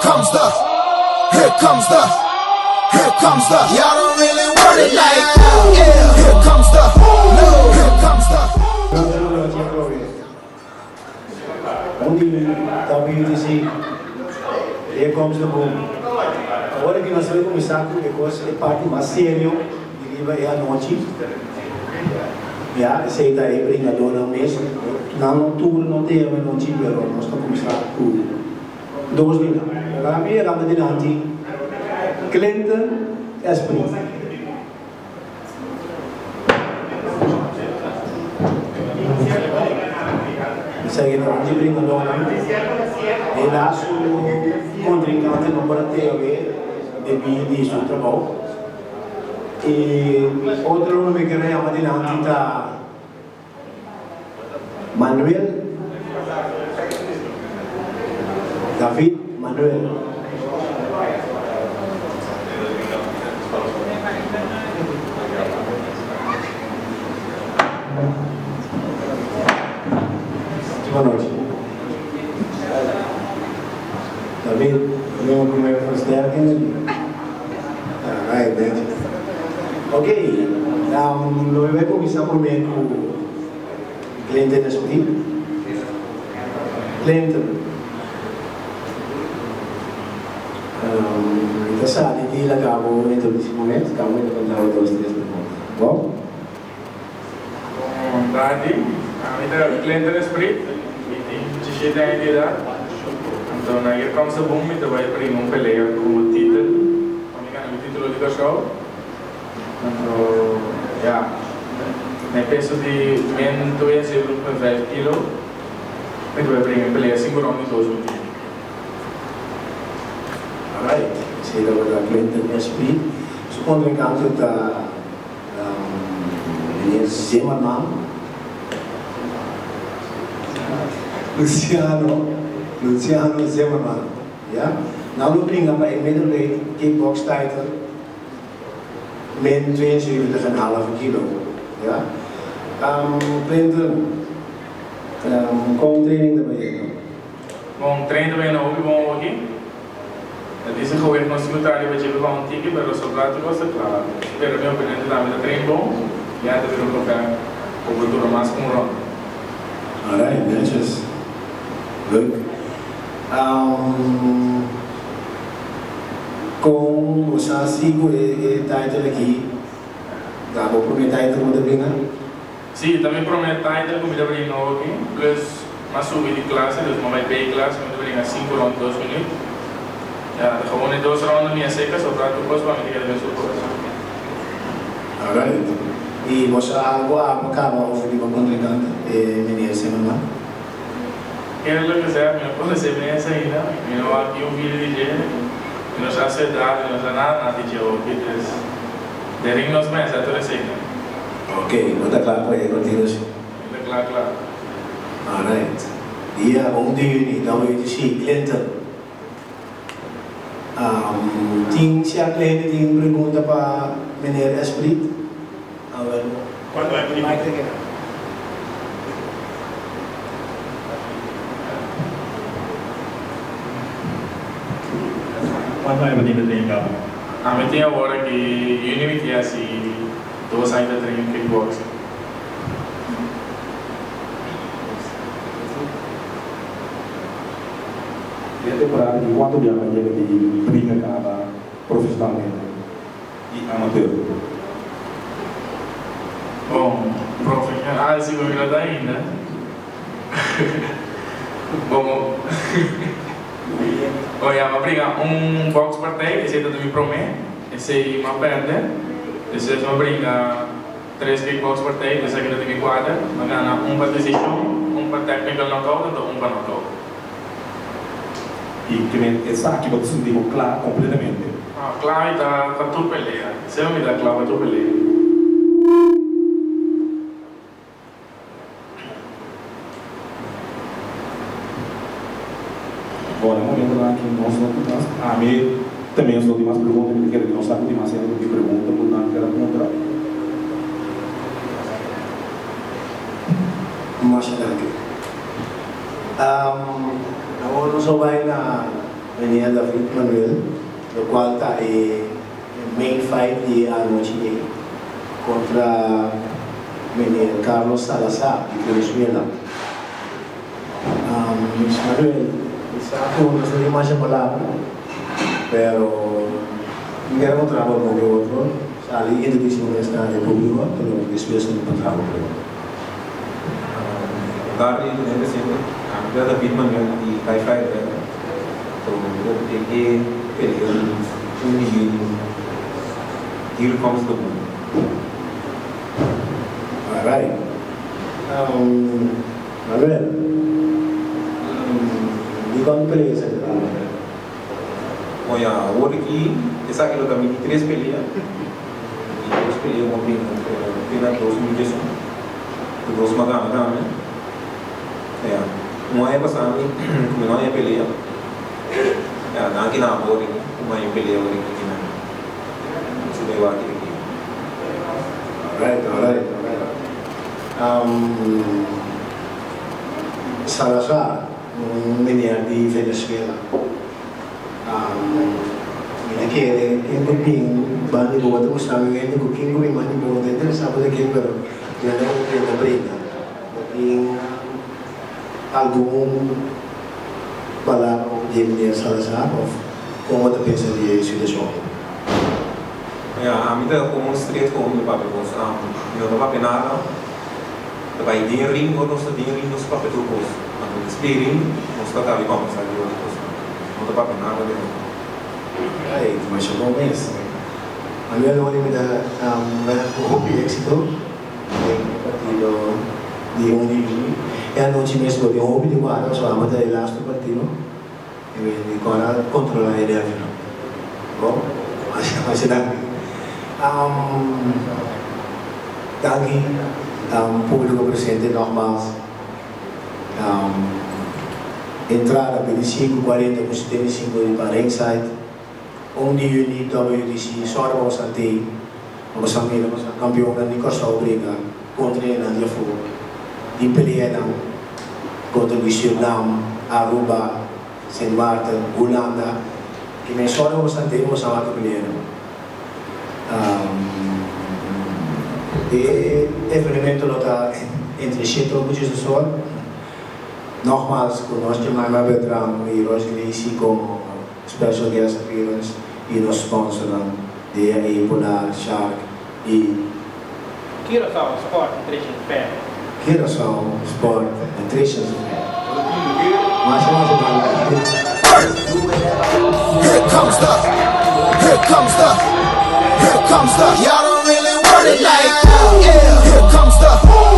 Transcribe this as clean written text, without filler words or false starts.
comes the, here comes the, here comes the. Y'all don't really want it like that. Yeah, here comes the, no, here comes the. WTC, here comes the boom. Agora que nós vamos começar com a parte mais séria de livro é a noite. Essa é a brincadeira mesmo. Não tudo não tem a noite, mas nós vamos começar com 2 minutos. A minha era adiante, Clinton Esprit. Segue na onde brincadeira. Ele acha o contrincante não para ter a ver devido a isso trabalho. E outro nome que me chama de adiante está Manuel David Manuel. Boa noite. David, meu primeiro considero ok, lo voy a comenzar primero con Clinton Esprit. Clinton. Ito sa atin, hindi lang ako ito this moment. Kamu ito kung tawag 2-3 perguntas. Bom? Dati, ito Clinton Esprit. Ito siya na identidad. Então, aí como se bom, ito vai para um peleia com o título. O título de show. Então, yeah. Eu penso de menos de 5 kg. Ito vai para um peleia 5 rounds de 2 minutos. Alright, sila wala Clinton Esprit. Supondo yung kanto ta Zimmerman. Luciano Zimmerman. Yeah? Now looking at my middleweight kickbox title, men 72,5 kilo. Yeah? Clinton, com training da Bahia. Com treino também não houve bom aqui. Disse que o erro não se notaria para chegar com um tique, mas o soldado gosta, claro. Pero minha opinião também é treino bom. E até vir um café com cultura mais com o ron. Alright, matches. Look. Com o Sansigo e title aqui, dá para prometer title como brincar? Sim, também promete title como ele brinca aqui, plus uma subida de classe, dus uma B classe, como ele brinca 5 rounds 2 minutos. Ja, gewoon in 2 rounds minha seca, só para tu possa me dizer bem sobre isso. Alright. E você agora acaba ouvir uma contrincante, menina Zimmerman? Quero que seja minha coisa bem essa ainda, eu não aqui um vídeo de gênero. Nós já se dá, nós já nada de jogo, então derem nós mais a toda cena. Ok, não está claro para ele, continua assim. Está claro. Alright. Dia 1 de junho, WTC, Clinton. Tinha Clinton tem pergunta para Menir Esprit? Quando é que Quanto é que você tem cabo? A minha tem agora que Unity é assim, 2 anos de treino kickboxing. E a temporada de quanto dia vai ter de brinca cada profissionalmente e amador? Bom, profissional, se eu ainda ainda. Bom, olha, vou brigar box partei, esse é do me promete, esse é uma perda, esse é uma briga 3 kickbox partei, esse aqui do me quadra, vai ganhar para decision, para technical knockout e para knockout. E que essa aqui você sentiu claro completamente. Claro, está tudo peleia. Se eu me dá claro, está tudo peleia. Agora, no momento lá que nós a mim também as últimas perguntas, eu quero que nós sabe demasiado do que pergunta, portanto, quero perguntar. Mas aqui. Não só vai na meneer David Manuel, do qual está em main fight de a noite contra meneer Carlos Salazar, de Venezuela. Manuel, sabe que não sei mais a palavra, pero não quero encontrar com o outro, ali em educação nesta república, pelo despejo do contrato. Gary né sempre a David Manuel e Kai Fai तो वो देखिए here comes the moon. Alright. Manuel, di quanto pelea sei stato? Oh ya, hoje aqui, essa que eu também de 3 peleas. E 3 peleas uma pena 2018. E 2 magana também. É. Uma é passando, como não é pelea. É, não que na hoje, uma é pelea hoje aqui na. Isso deu aqui. Alright. Salazar, meneer di Venezuela. Ele quer que bani boa tu sabe que o que o mani boa dentro sabe que pero já não briga. Em algum palavra de meneer Salazar ou como tu pensa de situação? Ja, a mida como street como o papel cos eu não papel nada vai de ring ou não se de ring nos papel do cos a spearing nos tá ali como sabe o cos não tá papel nada de Aí, mas chegou o mês. A minha nome me dá hobby éxito partido de onde é a noite mesmo de hobby de guarda só a mata de last partido e agora controlar ele afinal bom mas é daqui daqui público presente normal entrada pelo 5:40 com 75 de para inside 1 de junho WDC só para você ter uma família campeão da Nicosia briga contra ele na dia fogo de peleia contra o Suriname, Aruba, Saint Martin, Holanda que nem só para você ter uma samata peleia e evento está entre 7 e do sol nogmaals conosco Jemima Beltrán e Ross Gracie como special guest appearance e nos sponsor de Polar Shark e Curaçao Sport Nutrition Fair. Curaçao Sport Nutrition Fair. Here comes the, y'all don't really want it like that. Yeah, here comes the.